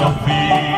coffee.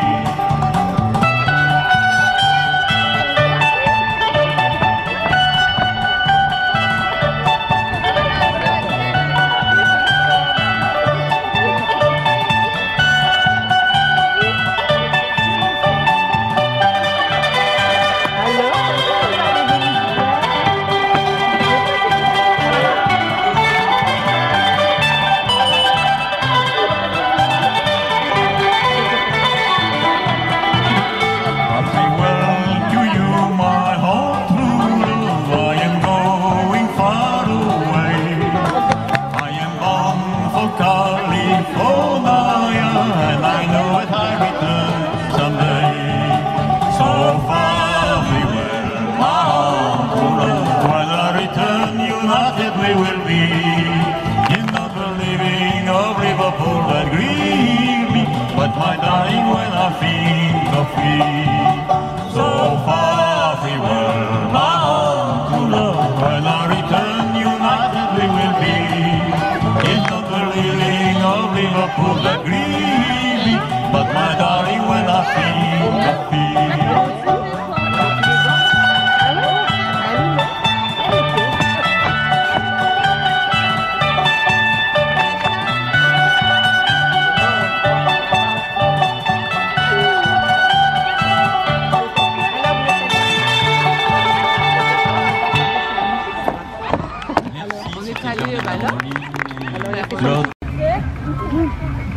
We will be in the believing of Liverpool that grieve me, but my darling, when I think of thee, so far free world, my home to love. When I return united, we will be in the believing of Liverpool that grieve me, but my darling, when I think of thee. On est allé là. Alors,